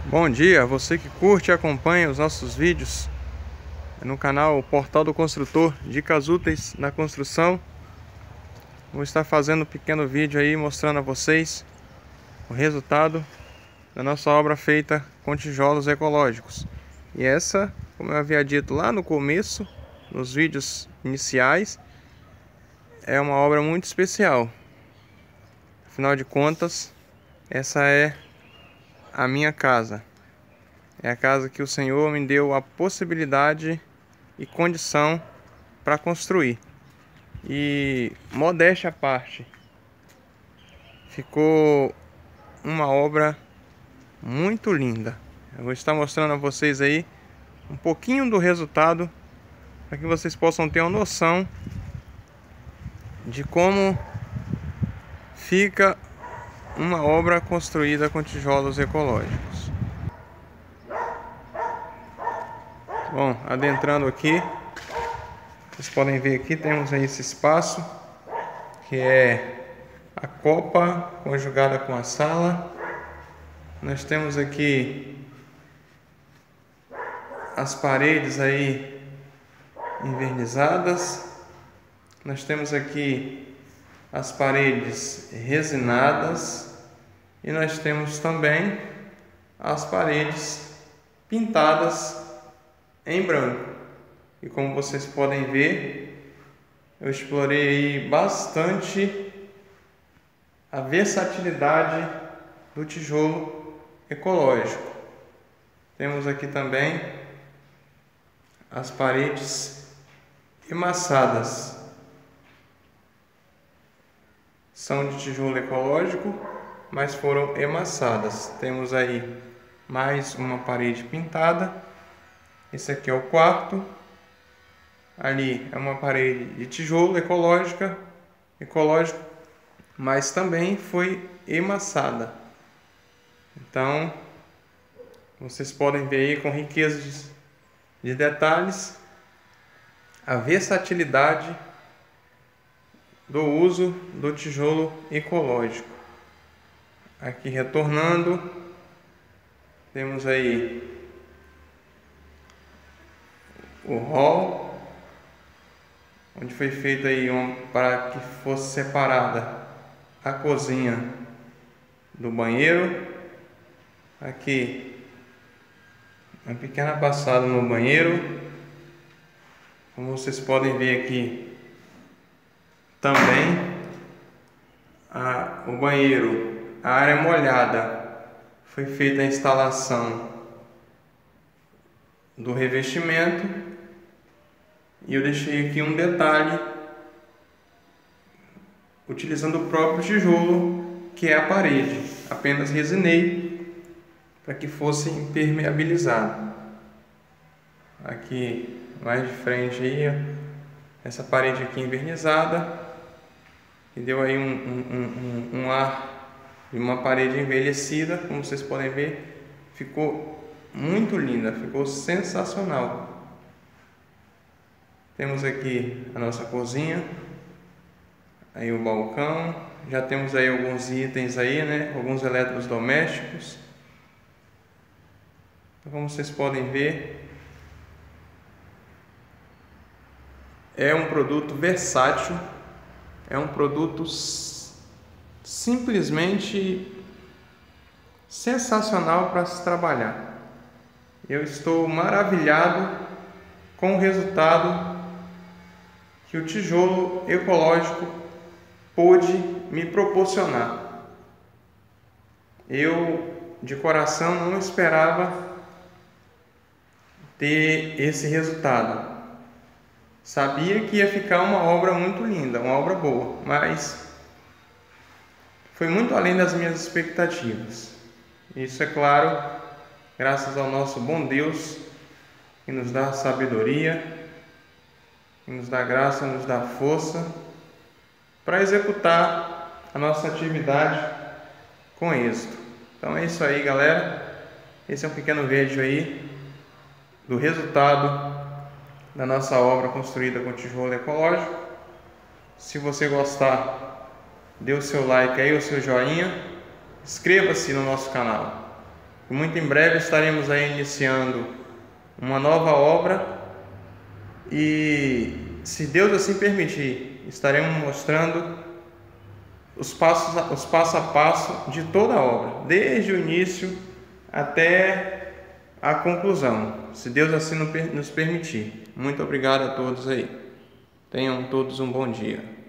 Bom dia, você que curte e acompanha os nossos vídeos no canal Portal do Construtor, dicas úteis na construção. Vou estar fazendo um pequeno vídeo aí mostrando a vocês o resultado da nossa obra feita com tijolos ecológicos. E essa, como eu havia dito lá no começo, nos vídeos iniciais, é uma obra muito especial. Afinal de contas, essa é a minha casa. É a casa que o Senhor me deu a possibilidade e condição para construir. E modéstia à parte, ficou uma obra muito linda. Eu vou estar mostrando a vocês aí um pouquinho do resultado, para que vocês possam ter uma noção de como fica uma obra construída com tijolos ecológicos. Bom, adentrando aqui, vocês podem ver aqui, temos aí esse espaço, que é a copa conjugada com a sala. Nós temos aqui as paredes aí envernizadas. Nós temos aqui as paredes resinadas. E nós temos também as paredes pintadas em branco. E como vocês podem ver, eu explorei aí bastante a versatilidade do tijolo ecológico. Temos aqui também as paredes emassadas. São de tijolo ecológico, mas foram emassadas. Temos aí mais uma parede pintada. Esse aqui é o quarto. Ali é uma parede de tijolo ecológico, mas também foi emassada. Então, vocês podem ver aí com riqueza de detalhes a versatilidade do uso do tijolo ecológico. Aqui retornando, temos aí o hall, onde foi feito aí para que fosse separada a cozinha do banheiro. Aqui uma pequena passada no banheiro. Como vocês podem ver aqui também o banheiro, a área molhada, foi feita a instalação do revestimento. E eu deixei aqui um detalhe utilizando o próprio tijolo, que é a parede. Apenas resinei para que fosse impermeabilizado. Aqui mais de frente aí, essa parede aqui envernizada, que deu aí um ar de uma parede envelhecida. Como vocês podem ver, ficou muito linda, ficou sensacional. Temos aqui a nossa cozinha, aí o balcão, já temos aí alguns itens aí, né? Alguns eletrodomésticos. Então, como vocês podem ver, é um produto versátil, é um produto simplesmente sensacional para se trabalhar. Eu estou maravilhado com o resultado que o tijolo ecológico pôde me proporcionar. Eu, de coração, não esperava ter esse resultado. Sabia que ia ficar uma obra muito linda, uma obra boa, mas foi muito além das minhas expectativas. Isso, é claro, graças ao nosso bom Deus, que nos dá sabedoria, que nos dá graça, nos dá força para executar a nossa atividade com êxito. Então é isso aí, galera. Esse é um pequeno vídeo aí do resultado da nossa obra construída com tijolo ecológico. Se você gostar, dê o seu like aí, o seu joinha, inscreva-se no nosso canal. Muito em breve estaremos aí iniciando uma nova obra e, se Deus assim permitir, estaremos mostrando os passo a passo de toda a obra, desde o início até a conclusão, se Deus assim nos permitir. Muito obrigado a todos aí. Tenham todos um bom dia.